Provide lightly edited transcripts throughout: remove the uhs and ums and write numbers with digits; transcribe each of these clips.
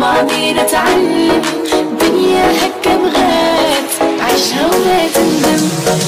الماضي نتعلم، الدنيا هكا بغات عيشها ولا تندم.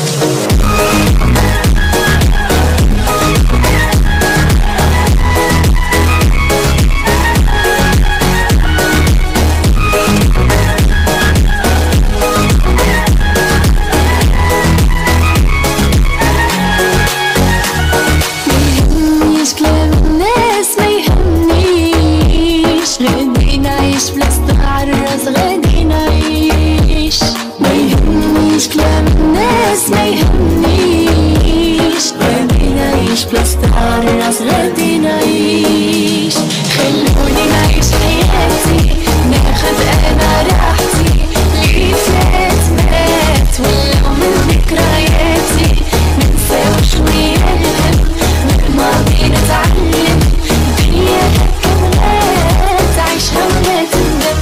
غادي نعيش ما يهمنيش كلام الناس، ما يهمنيش غادي نعيش بلاصة الراس، غادي نعيش. خلوني نعيش حياتي، ناخد انا راحتي، اللي فات مات ولو من ذكرياتي، ننساو شوية الهم، من الماضي نتعلم، الدنيا هكا بغات عيشها ولا تندم.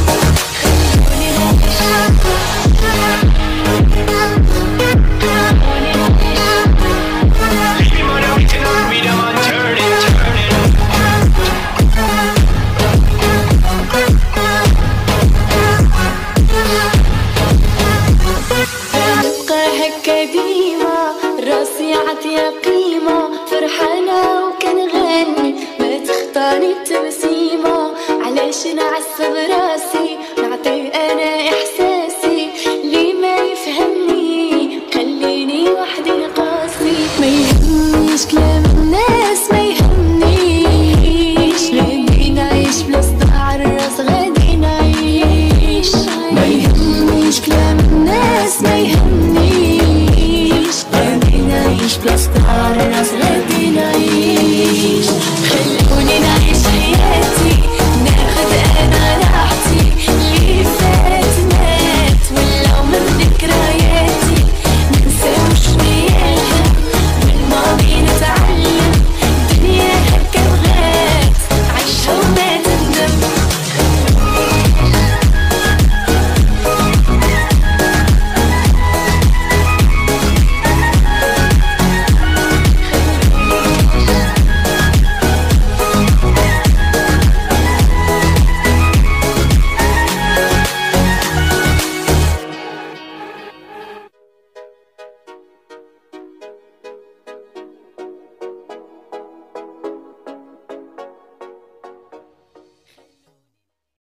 ديما راسي عطيا قيمة، فرحانة وكنغني ما تخطاني التبسيمة، علاش نعصب راسي نعطي انا احساسي، اللي ما يفهمني خليني وحدي نقاسي. ما يهمنيش كلام الناس، ما يهمنيش غادي نعيش بلاصة الراس، غادي نعيش. ما يهمنيش كلام الناس، ما يهمنيش غادي نعيش بلاصة الراس، غادي نعيش.